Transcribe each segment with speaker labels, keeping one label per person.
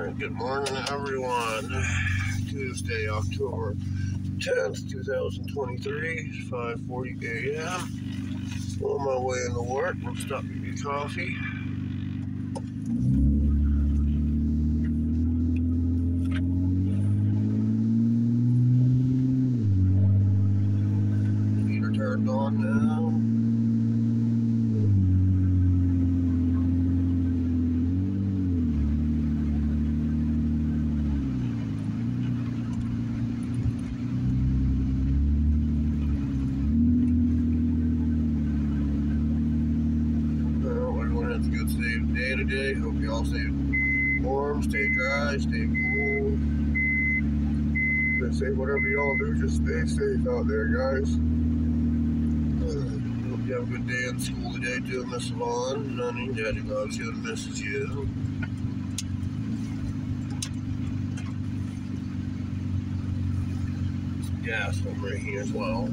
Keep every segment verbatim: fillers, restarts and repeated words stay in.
Speaker 1: Alright, good morning everyone. Tuesday, October tenth, two thousand twenty-three, five forty a m On my way into work, we'll stop to get coffee. Heater turned on now. It's a good safe day today. Hope you all stay warm, stay dry, stay cool. Just say whatever y'all do, just stay safe out there, guys. Hope you have a good day in school today too, Miss Vaughn. Honey, Daddy loves you and misses you. Some gas over here as well.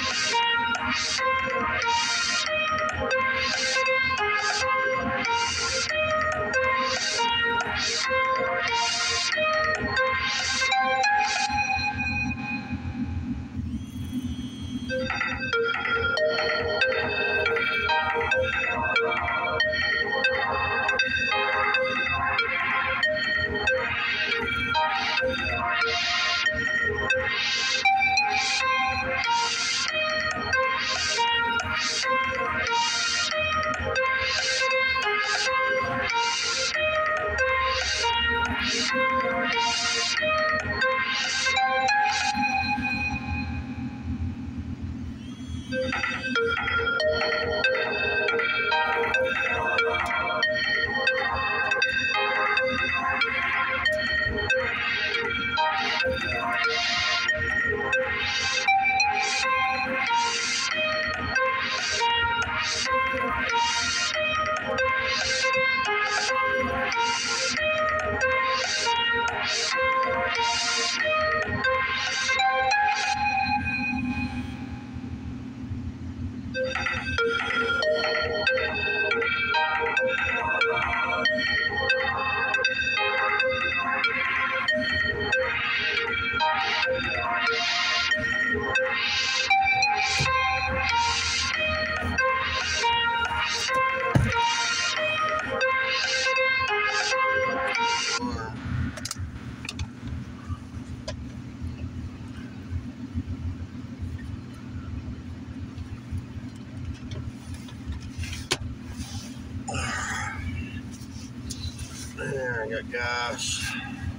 Speaker 1: There, I got gas,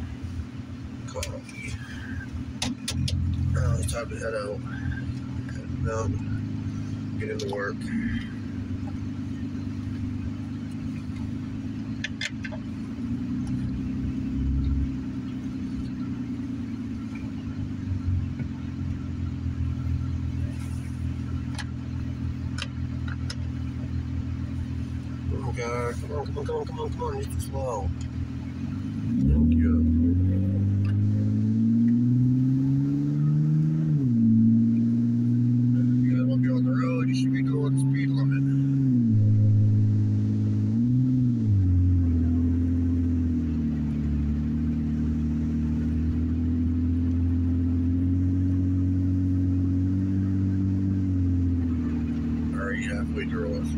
Speaker 1: coffee. Now it's time to head out. Head out, get into work. Oh God, come on, come on, come on, come on, come on, you're too slow. Thank you. You gotta be on the road, you should be doing the speed limit. Alright, halfway through us.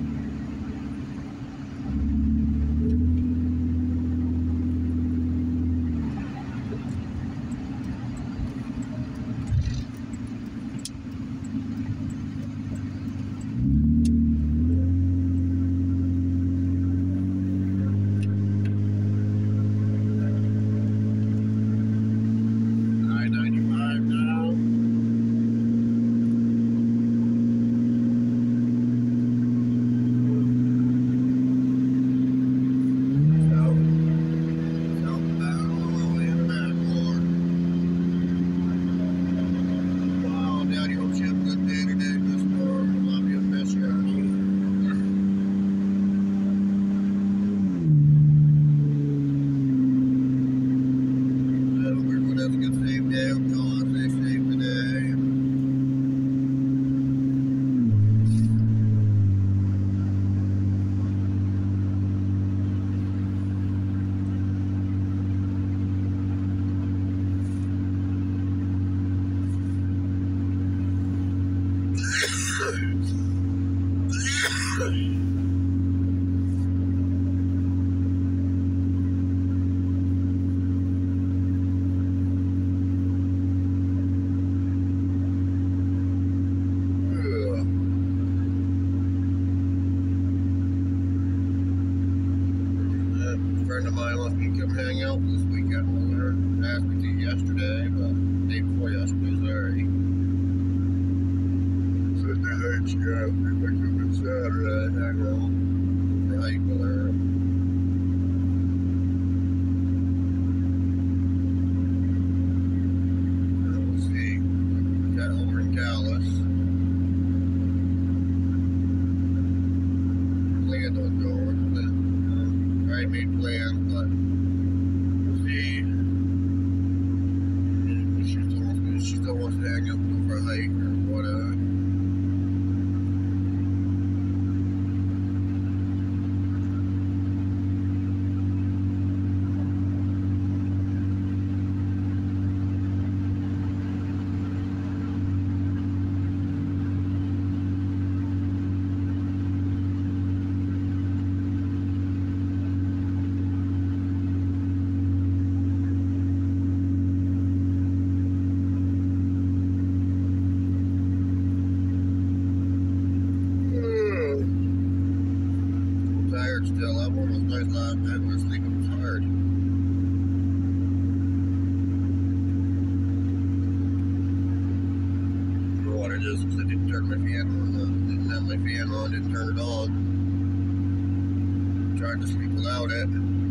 Speaker 1: Friend of mine wants me to come hang out this weekend with her. Asked me to yesterday, but the day before yesterday, sorry. Said they hate you out. They picked up on Saturday. Hang out. Right with her. We'll see. Got over in Dallas. Planned on going, but I made plans, but we'll see. She still wants me, she still wants to hang out with her for a hike or whatever. realized last night when I was sleeping it was hard. I don't know what it is because I didn't turn my fan on. Uh, didn't have my fan on, didn't turn it on. Tried to sleep without it.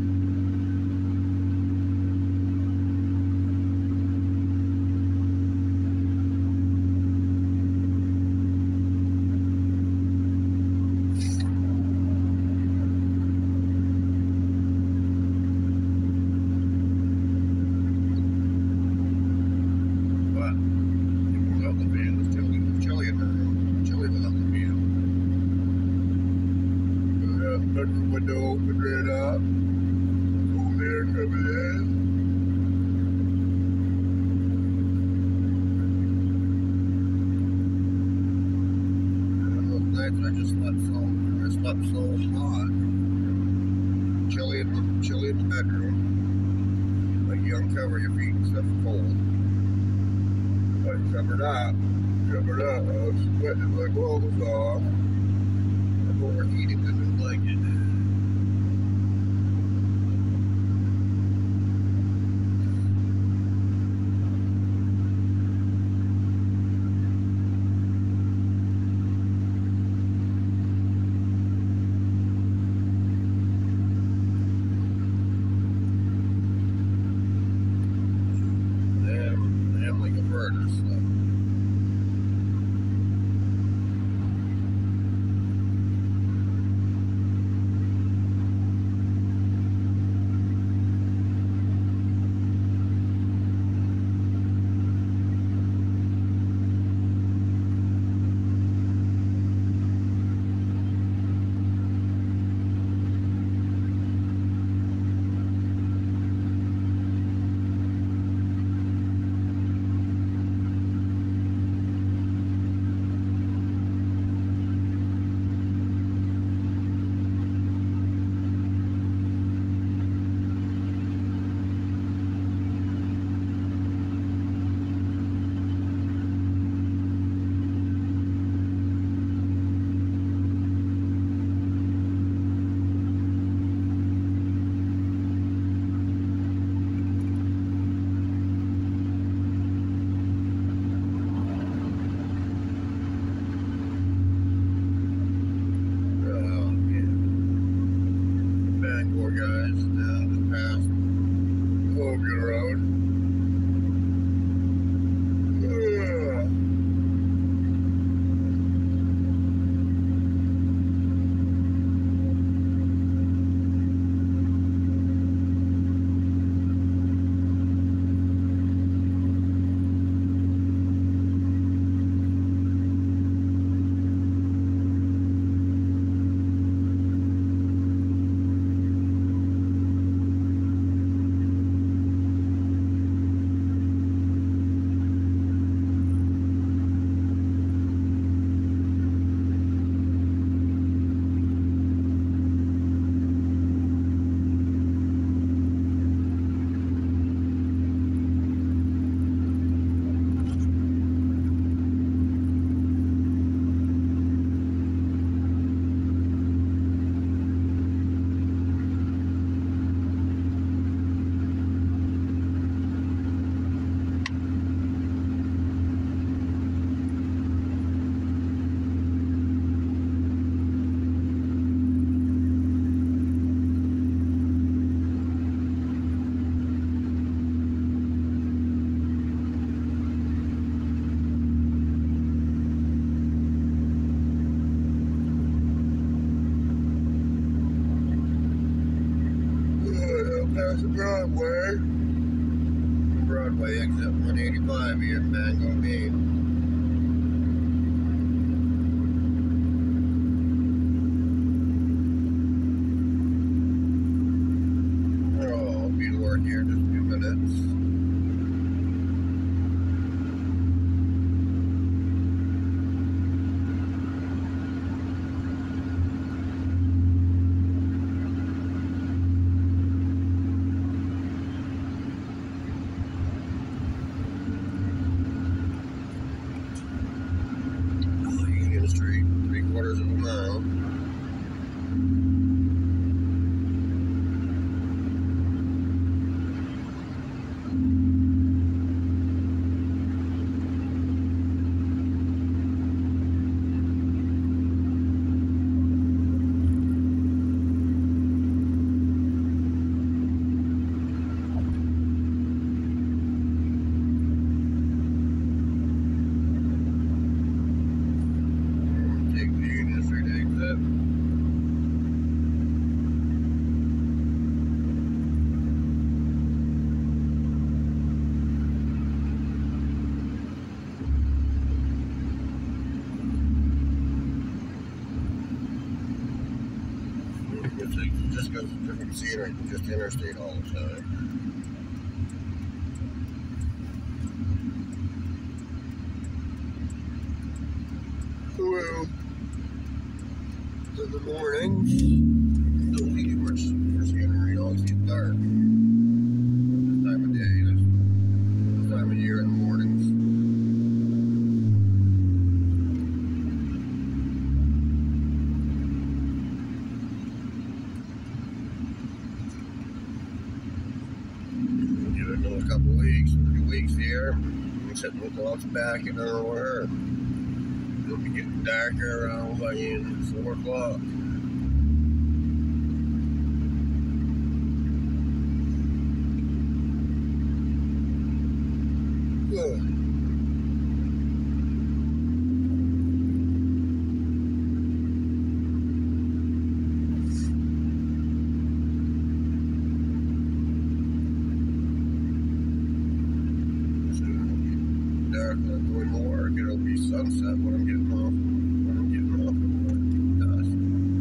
Speaker 1: Bedroom window open right up. Cool air coming in. Those nights I just slept so, I slept so hot. Chilly in the, chilly in the bedroom. Like you uncover your feet and stuff cold. I covered up. Covered up. I was sweating my clothes off. I'm overheating in the blanket. Past the Broadway. Broadway exit one eighty-five here in Bangor, Maine. Oh, I'll be to work here in just a few minutes. just because it's different scenery than just interstate all the time. Well, in the mornings, don't see much for scenery. Always gets dark. This time of day, this, this time of year in the mornings. Give it another couple weeks, three weeks here. I'm setting the clocks back in nowhere. It'll be getting darker around by four o'clock. Good. Dark when I'm going to work. It'll be sunset when I'm getting off. When I'm getting off of work. Dusk.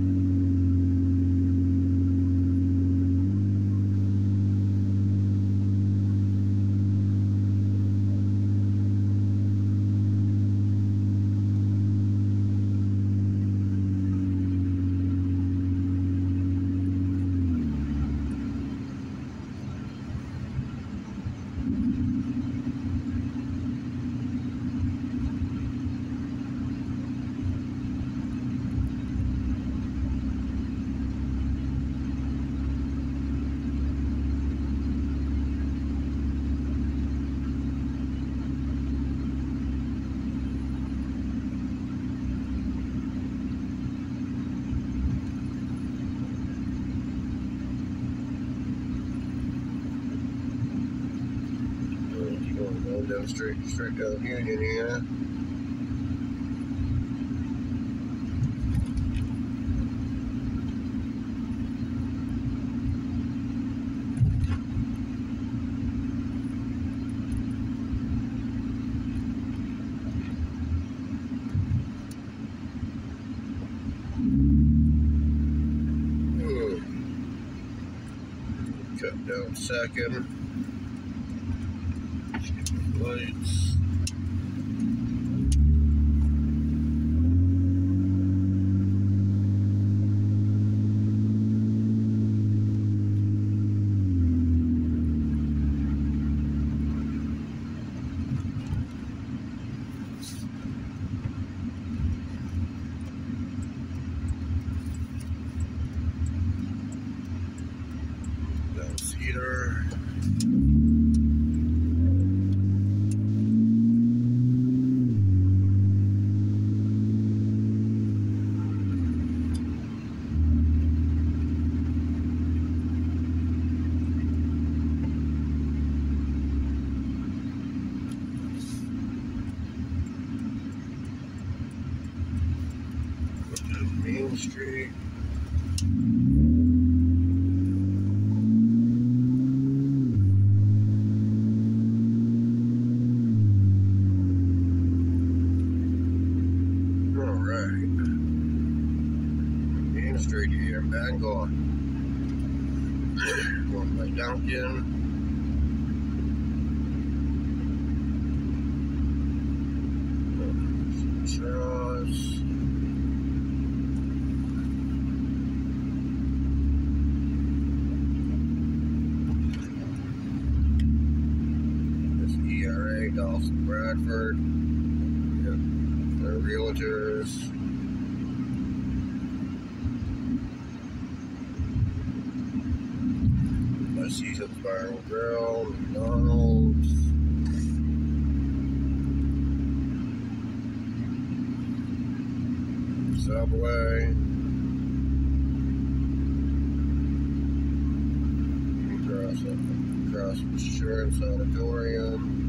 Speaker 1: Going down straight, straight down Union here. Cut down second. Lights. Down Cedar. Main Street. All right. Main Street here in Bangor. Going by Duncan. Charles. E R A, Dawson Bradford, yep. They're realtors. My Seasons Bar and Grill, McDonald's. Subway. Cross, cross Insurance Auditorium.